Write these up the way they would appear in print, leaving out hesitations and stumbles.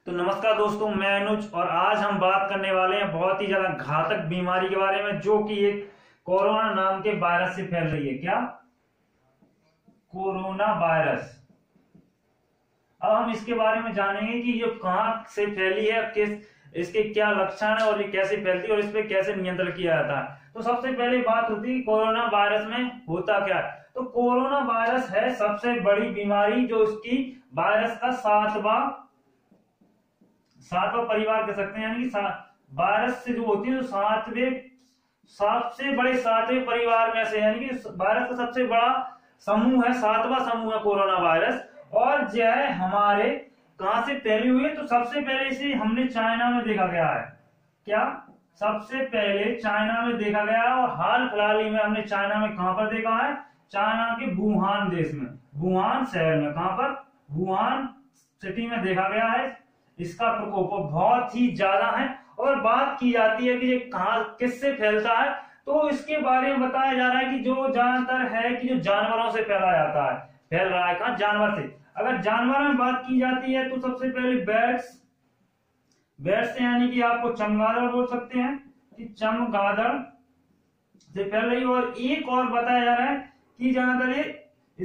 तो नमस्कार दोस्तों, मैं अनुज और आज हम बात करने वाले हैं बहुत ही ज्यादा घातक बीमारी के बारे में जो कि एक कोरोना नाम के वायरस से फैल रही है। क्या? Corona virus. अब हम इसके बारे में जानेंगे कि ये कहां से फैली है, किस इसके क्या लक्षण है और ये कैसे फैलती है और इस पे कैसे नियंत्रण किया जाता है। तो सबसे पहले बात होती है कोरोना वायरस में होता क्या है। तो कोरोना वायरस है सबसे बड़ी बीमारी जो उसकी वायरस का सातवां परिवार कह सकते हैं, यानी कि वायरस से जो होती है तो सातवें परिवार में से, यानी कि वायरस का सबसे बड़ा समूह है, सातवां समूह है कोरोना वायरस। और यह हमारे कहां से फैली हुई है? तो सबसे पहले इसे हमने चाइना में देखा गया है। क्या? सबसे पहले चाइना में देखा गया है और हाल फिलहाल ही में हमने चाइना में कहां पर देखा है? चाइना के वुहान देश में, वुहान शहर में। कहां पर? वुहान सिटी में देखा गया है। इसका प्रकोप बहुत ही ज्यादा है और बात की जाती है कि ये कहां किससे फैलता है। तो इसके बारे में बताया जा रहा है कि जो ज्यादातर है कि जो जानवरों से फैला जाता है, फैल रहा है। कहां? जानवर से। अगर जानवर में बात की जाती है तो सबसे पहले बैट्स से, यानी कि आपको चमगादड़ बोल सकते हैं कि चमगादड़ से फैल रही है। और एक और बताया जा रहा है कि ज्यादातर ये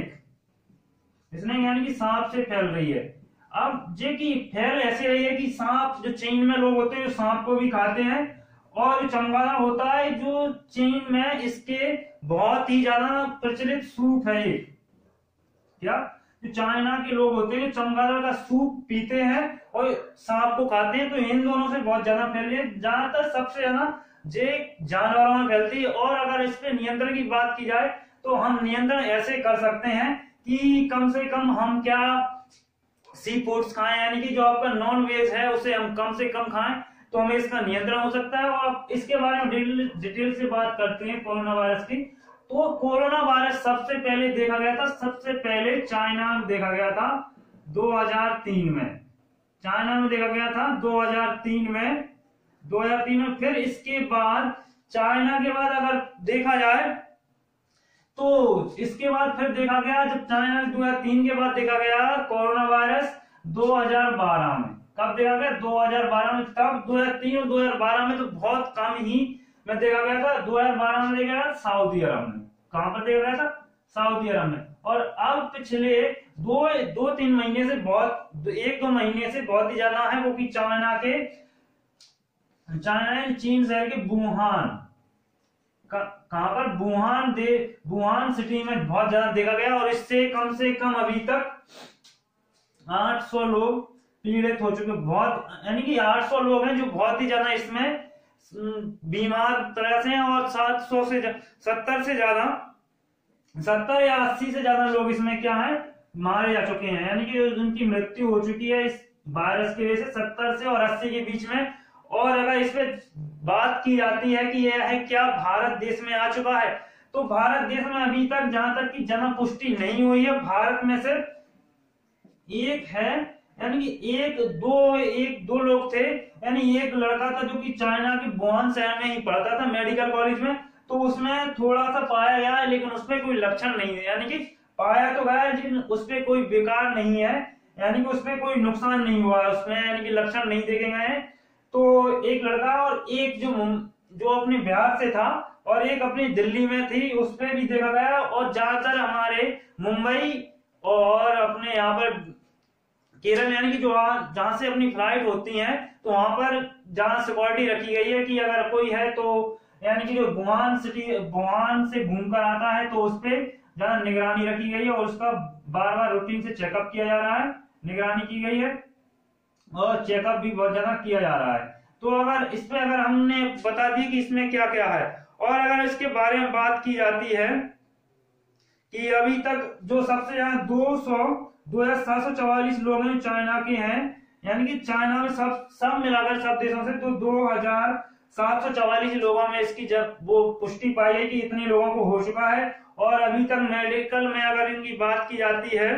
स्नेक यानी कि सांप से फैल रही है। अब ये कि फैल ऐसे रही है कि सांप, जो चीन में लोग होते हैं सांप को भी खाते हैं, और जो चमगादड़ होता है जो चीन में इसके बहुत ही ज्यादा प्रचलित सूप है ये। क्या? जो चाइना के लोग होते हैं चमगादड़ का सूप पीते हैं और सांप को खाते हैं। तो इन दोनों से बहुत ज्यादा फैल रही है। ज्यादातर सबसे ज्यादा ये जानवरों में फैलती है। और अगर इस पे नियंत्रण की बात की जाए तो हम नियंत्रण ऐसे कर सकते हैं कि कम से कम हम क्या सी फूड्स खाएं, यानी कि जो आपका नॉन वेज है उसे हम कम से कम खाएं, तो हमें इसका नियंत्रण हो सकता है। और इसके बारे में डिटेल से बात करते हैं कोरोना वायरस की। तो कोरोना वायरस सबसे पहले देखा गया था, सबसे पहले चाइना में देखा गया था 2003 में। चाइना में देखा गया था 2003 में। फिर इसके बाद चाइना के बाद अगर देखा जाए तो इसके बाद फिर देखा गया, जब चाइना 2003 के बाद देखा गया कोरोना वायरस 2012 में। कब देखा गया? 2012 में। तब 2003 और 2012 में तो बहुत कम ही में देखा गया था। 2012 में देखा गया सऊदी अरब में। कहां पर देखा गया था? सऊदी अरब में। और अब पिछले दो तीन महीने से एक दो महीने से बहुत ही ज्यादा है वो कि चीन शहर के वुहान, कहां पर? वुहान सिटी में बहुत ज्यादा देखा गया। और इससे कम से कम अभी तक 800 लोग पीड़ित हो चुके। बहुत, यानी कि 800 लोग हैं जो बहुत ही ज्यादा इसमें बीमार तरह से हैं। और 70 या 80 से ज्यादा लोग इसमें क्या है, मारे जा चुके हैं, यानी कि उनकी मृत्यु हो चुकी है इस वायरस की वजह से 70 से और 80 के बीच में। और अगर इस पे बात की जाती है कि यह है क्या भारत देश में आ चुका है, तो भारत देश में अभी तक जहां तक की जन्म पुष्टि नहीं हुई है। भारत में सिर्फ एक है, यानी कि एक दो लोग थे, यानी एक लड़का था जो कि चाइना के वुहान शहर में ही पढ़ता था मेडिकल कॉलेज में। तो उसमें थोड़ा सा पाया गया है लेकिन उसमें कोई लक्षण नहीं है, यानी कि पाया तो गया लेकिन उसमें कोई बेकार नहीं है, यानी कि उसमें कोई नुकसान नहीं हुआ है उसमें, यानी कि लक्षण नहीं देखे गए हैं। तो एक लड़का और एक जो अपने बिहार से था और एक अपनी दिल्ली में थी, उस पर भी देखा गया। और ज्यादातर हमारे मुंबई और अपने यहाँ पर केरल, यानी कि जो जहां से अपनी फ्लाइट होती है तो वहां पर जहां सिक्योरिटी रखी गई है कि अगर कोई है तो, यानी कि जो वुहान से घूमकर आता है तो उस पर ज्यादा निगरानी रखी गई है और उसका बार बार रूटीन से चेकअप किया जा रहा है, निगरानी की गई है और चेकअप भी बहुत ज्यादा किया जा रहा है। तो अगर हमने बता दी कि इसमें क्या क्या है, और अगर इसके बारे में बात की जाती है कि अभी तक जो सबसे ज्यादा 2744 लोग हैं चाइना के हैं, यानी कि चाइना में सब मिलाकर सब देशों से, तो 2744 लोगों में इसकी जब वो पुष्टि पाई है कि इतने लोगों को हो चुका है। और अभी तक मेडिकल में अगर इनकी बात की जाती है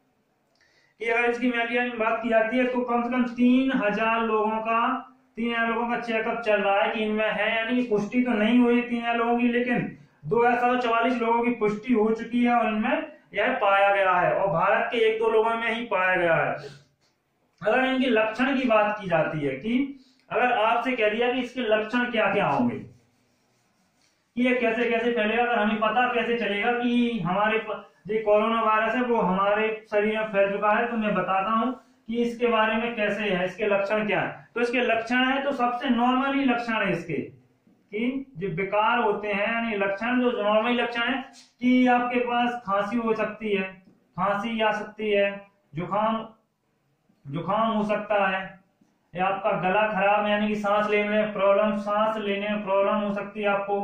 तो कम से कम 3000 लोगों का चेकअप चल रहा है कि इनमें है, यानी कि पुष्टि तो नहीं हुई 3000 लोगों की, लेकिन 2744 लोगों की पुष्टि हो चुकी है और इनमें यह पाया गया है। और भारत के एक दो लोगों में ही पाया गया है। अगर इनके लक्षण की बात की जाती है कि अगर आपसे कह दिया कि इसके लक्षण क्या क्या होंगे, कि ये कैसे कैसे फैलेगा, अगर हमें पता कैसे चलेगा कि हमारे जो कोरोना वायरस है वो हमारे शरीर में फैल चुका है, तो मैं बताता हूं कि इसके बारे में कैसे है, इसके लक्षण क्या है। तो इसके लक्षण है, तो सबसे नॉर्मली लक्षण है इसके कि जो बेकार होते हैं, यानी लक्षण जो नॉर्मली लक्षण है कि आपके पास खांसी हो सकती है, खांसी आ सकती है, जुकाम हो सकता है, या आपका गला खराब है यानी कि सांस लेने में प्रॉब्लम हो सकती है, आपको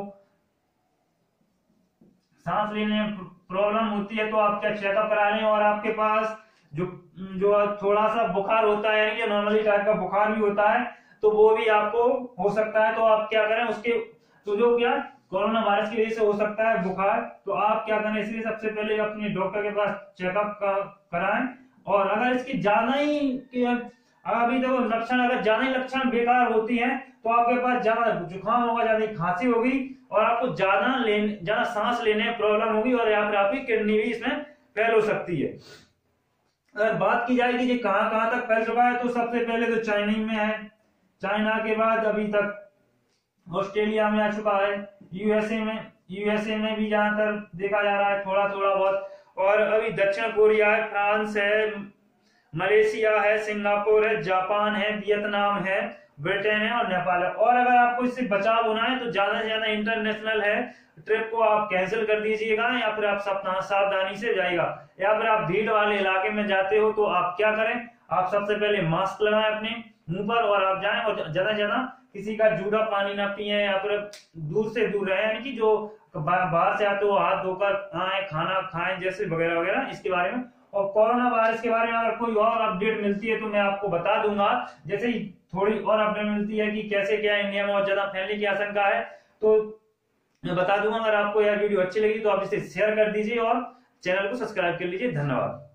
सांस लेने में प्रॉब्लम होती है तो आप क्या चेकअप करा लें। और आपके पास जो थोड़ा सा बुखार होता है, या नॉर्मली टाइप का बुखार भी होता है, तो वो भी आपको हो सकता है। तो आप क्या करें उसके, तो जो क्या कोरोना वायरस की वजह से हो सकता है बुखार, तो आप क्या करें, इसलिए सबसे पहले अपने डॉक्टर के पास चेकअप कराएं। और अगर इसकी ज्यादा ही अभी देखो लक्षण, अगर ज्यादा ही लक्षण बेकार होती है तो आपके पास ज्यादा जुकाम होगा, ज्यादा खांसी होगी, और आपको ज्यादा सांस लेने में प्रॉब्लम होगी, और यहाँ पर आपकी किडनी भी इसमें फेल हो सकती है। अगर बात की जाएगी कि कहां कहां तक फैल चुका है, तो सबसे पहले तो चाइना में है, चाइना के बाद अभी तक ऑस्ट्रेलिया में आ चुका है, यूएसए में भी ज्यादातर देखा जा रहा है थोड़ा थोड़ा बहुत, और अभी दक्षिण कोरिया है, फ्रांस है, मलेशिया है, सिंगापुर है, जापान है, वियतनाम है, ब्रिटेन है और नेपाल है। और अगर आपको इससे बचाव होना है तो ज्यादा से ज्यादा इंटरनेशनल है ट्रिप को आप कैंसिल कर दीजिएगा, या फिर आप सावधानी से जाइएगा। या फिर आप भीड़ वाले इलाके में जाते हो तो आप क्या करें, आप सबसे पहले मास्क लगाएं अपने मुंह पर, और आप जाएं, और ज्यादा से ज्यादा किसी का जूड़ा पानी ना पिए, या फिर दूर से दूर रहे, यानी कि जो बाहर से आते हो हाथ धोकर आए, खाना खाएं जैसे वगैरह वगैरह, इसके बारे में। और कोरोना वायरस के बारे में अगर कोई और अपडेट मिलती है तो मैं आपको बता दूंगा, जैसे ही थोड़ी और अपडेट मिलती है कि कैसे क्या इंडिया में और ज्यादा फैलने की आशंका है तो मैं बता दूंगा। अगर आपको यह वीडियो अच्छी लगी तो आप इसे शेयर कर दीजिए और चैनल को सब्सक्राइब कर लीजिए। धन्यवाद।